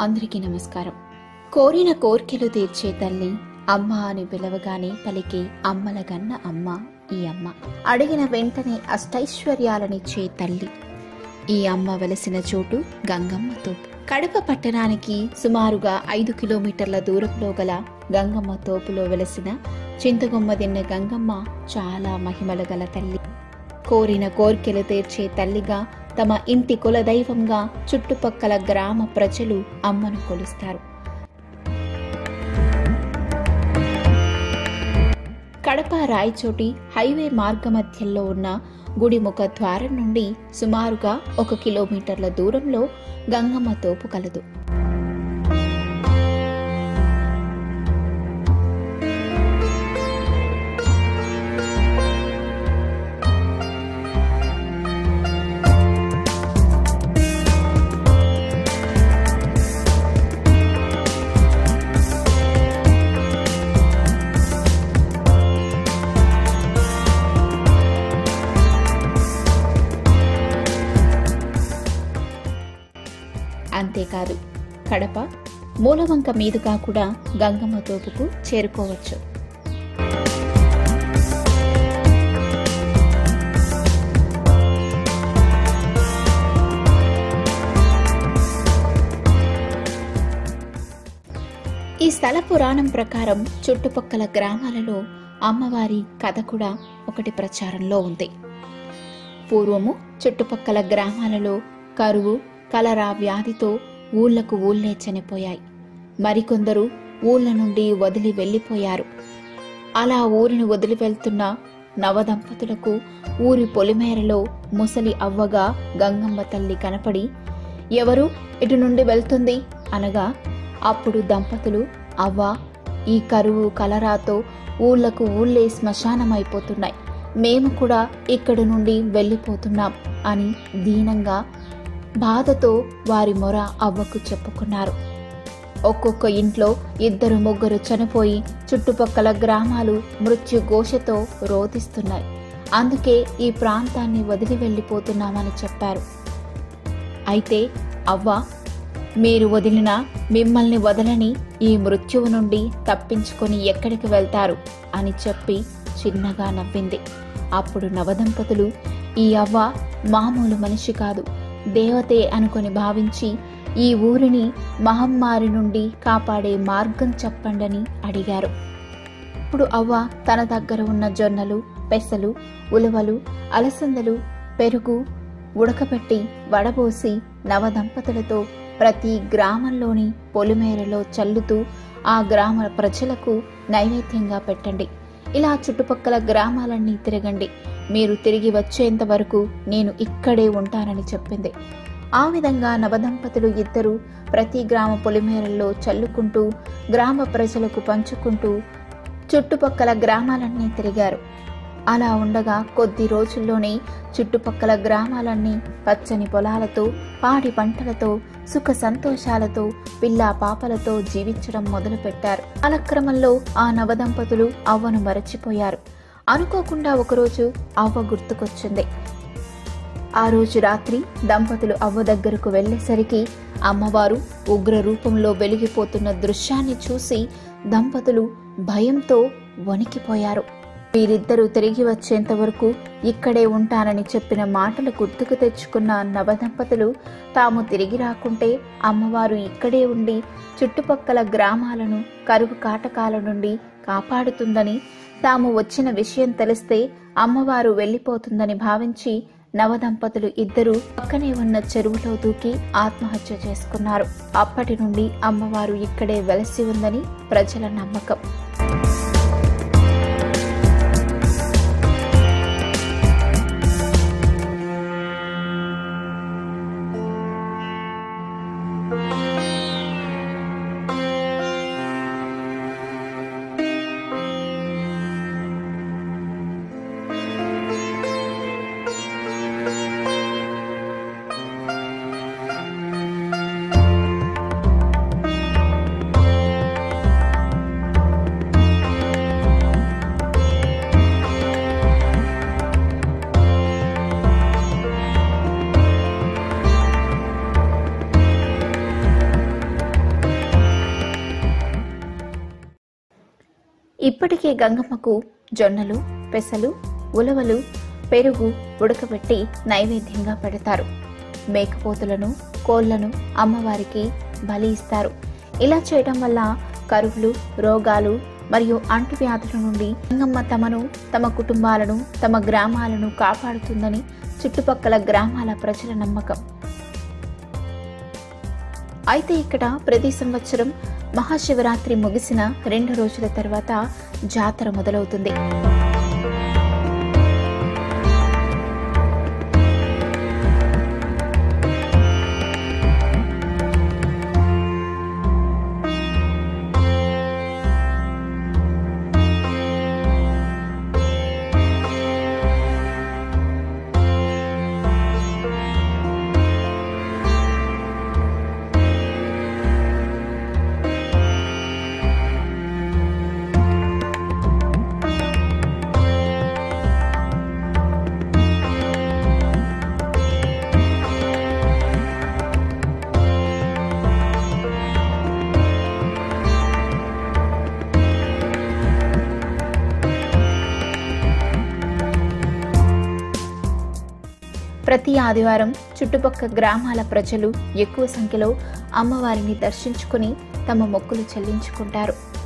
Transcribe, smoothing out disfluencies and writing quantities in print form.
అందరికీ నమస్కారం. కోరిన కోర్కెలు తీర్చే తల్లి అమ్మ అని పిలవగానే పలికే అమ్మలగన్న అమ్మ ఈ అమ్మ. అడిగిన వెంటనే అష్టైశ్వర్యాలనిచ్చే తల్లి ఈ అమ్మ వెలసిన చోటు గంగమ్మ తోపు. కడప పట్టణానికి సుమారుగా 5 కిలోమీటర్ల దూరంలో గల గంగమ్మ తోపులో వెలసిన చింతకొమ్మదిన్నె గంగమ్మ చాలా మహిమల గల తల్లి. కోరిన కోర్కెలు తీర్చే తల్లిగా, తమ ఇంటి కులదైవంగా చుట్టుపక్కల గ్రామ ప్రజలు అమ్మను కొలుస్తారు. కడప రాయచోటి హైవే మార్గమధ్యంలో ఉన్న గుడి ముఖ ద్వారం నుండి సుమారుగా 1 కిలోమీటర్ల దూరంలో గంగమ్మ తోపు కలదు. అంతేకాదు, కడప మూలవంక మీదుగా కూడా గంగమ్మ తోపుకు చేరుకోవచ్చు. ఈ స్థల పురాణం ప్రకారం చుట్టుపక్కల గ్రామాలలో అమ్మవారి కథ కూడా ఒకటి ప్రచారంలో ఉంది. పూర్వము చుట్టుపక్కల గ్రామాలలో కరువు, కలరా వ్యాధితో ఊళ్లకు ఊళ్లే చనిపోయాయి. మరికొందరు ఊళ్ల నుండి వదిలి వెళ్లిపోయారు. అలా ఊరిని వదిలి వెళ్తున్న నవదంపతులకు ఊరి పొలిమేరలో ముసలి అవ్వగా గంగమ్మ తల్లి కనపడి, ఎవరు ఇటు నుండి వెళ్తుంది అనగా, అప్పుడు దంపతులు, అవ్వ, ఈ కరువు కలరాతో ఊళ్లకు ఊళ్లే శ్మశానమైపోతున్నాయి, మేము కూడా ఇక్కడి నుండి వెళ్ళిపోతున్నాం అని దీనంగా బాధతో వారి మొర అవ్వకు చెప్పుకున్నారు. ఒక్కొక్క ఇంట్లో 2-3 చనిపోయి చుట్టుపక్కల గ్రామాలు మృత్యుఘోషతో రోధిస్తున్నాయి. అందుకే ఈ ప్రాంతాన్ని వదిలి వెళ్ళిపోతున్నామని చెప్పారు. అయితే అవ్వ, మీరు వదిలినా మిమ్మల్ని వదలని ఈ మృత్యువు నుండి తప్పించుకొని ఎక్కడికి వెళ్తారు అని చెప్పి చిన్నగా నవ్వింది. అప్పుడు నవదంపతులు, ఈ అవ్వ మామూలు మనిషి కాదు, దేవతే అనుకొని భావించి ఈ ఊరిని మహమ్మారి నుండి కాపాడే మార్గం చెప్పండని అడిగారు. ఇప్పుడు అవ్వ తన దగ్గర ఉన్న జొన్నలు, పెసలు, ఉలవలు, అలసందలు, పెరుగు ఉడకబెట్టి వడబోసి నవదంపతులతో ప్రతి గ్రామంలోని పొలిమేరలో చల్లుతూ ఆ గ్రామ ప్రజలకు నైవేద్యంగా పెట్టండి. ఇలా చుట్టుపక్కల గ్రామాలన్నీ తిరగండి, మీరు తిరిగి వచ్చేంత వరకు నేను ఇక్కడే ఉంటానని చెప్పింది. ఆ విధంగా నవదంపతులు ఇద్దరు ప్రతి గ్రామ పొలిమేరల్లో చల్లుకుంటూ గ్రామ ప్రజలకు పంచుకుంటూ చుట్టుపక్కల గ్రామాలన్నీ తిరిగారు. అలా ఉండగా కొద్ది రోజుల్లోనే చుట్టుపక్కల గ్రామాలన్నీ పచ్చని పొలాలతో, పాడి పంటలతో, సుఖ సంతోషాలతో, పిల్లా పాపలతో జీవించడం మొదలుపెట్టారు. కాలక్రమంలో ఆ నవదంపతులు అవ్వను మరచిపోయారు. అనుకోకుండా ఒకరోజు అవ్వ గుర్తుకొచ్చింది. ఆ రోజు రాత్రి దంపతులు అవ్వ దగ్గరకు వెళ్లేసరికి అమ్మవారు ఉగ్ర రూపంలో వెలిగిపోతున్న దృశ్యాన్ని చూసి దంపతులు భయంతో వణికిపోయారు. వీరిద్దరూ తిరిగి వచ్చేంత వరకు ఇక్కడే ఉంటానని చెప్పిన మాటలు గుర్తుకు తెచ్చుకున్న నవదంపతులు తాము తిరిగి రాకుంటే అమ్మవారు ఇక్కడే ఉండి చుట్టుపక్కల గ్రామాలను కరువు కాటకాల నుండి కాపాడుతుందని, తాము వచ్చిన విషయం తెలిస్తే అమ్మవారు వెళ్లిపోతుందని భావించి నవదంపతులు ఇద్దరూ పక్కనే ఉన్న చెరువులో దూకి ఆత్మహత్య చేసుకున్నారు. అప్పటి నుండి అమ్మవారు ఇక్కడే వెలసి ఉందని ప్రజల నమ్మకం. ఇప్పటికే గంగమ్మకు జొన్నలు, పెసలు, ఉలవలు, పెరుగు ఉడకబెట్టి నైవేద్యంగా పెడతారు. మేకపోతులను, కోళ్లను అమ్మవారికి బలి ఇస్తారు. ఇలా చేయడం వల్ల కరువులు, రోగాలు మరియు అంటువ్యాధుల నుండి గంగమ్మ తమను, తమ కుటుంబాలను, తమ గ్రామాలను కాపాడుతుందని చుట్టుపక్కల గ్రామాల ప్రజల నమ్మకం. అయితే ఇక్కడ ప్రతి సంవత్సరం మహాశివరాత్రి ముగిసిన 2 రోజుల తర్వాత జాతర మొదలవుతుంది. ప్రతి ఆదివారం చుట్టుపక్కల గ్రామాల ప్రజలు ఎక్కువ సంఖ్యలో అమ్మవారిని దర్శించుకుని తమ మొక్కులు చెల్లించుకుంటారు.